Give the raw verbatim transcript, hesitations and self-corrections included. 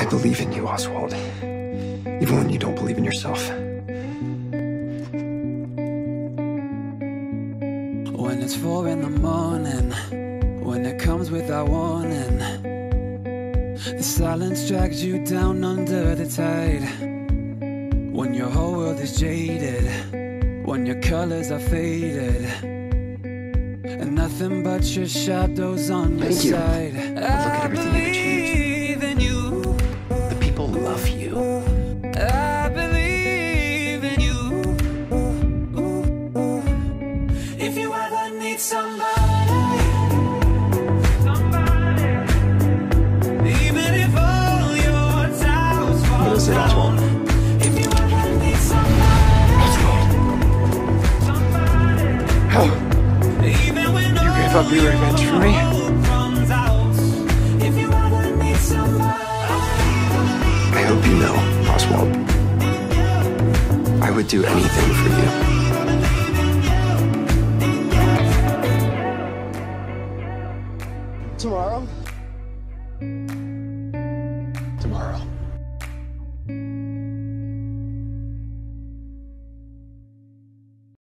believe in you, Oswald. Even when you don't believe in yourself. When it's four in the morning, when it comes without warning, the silence drags you down under the tide. When your whole world is jaded, when your colors are faded, and nothing but your shadows on your Thank you. side. Look at everything you've achieved. In you. The people love you. I believe in you. If you ever need somebody, somebody, even if all your doubts fall. What is it, Oswald? If you ever need somebody, Oswald. How? even when You gave up your revenge for me? runs out. If you ever need somebody, I hope you know, Oswald. I would do anything for you. Tomorrow?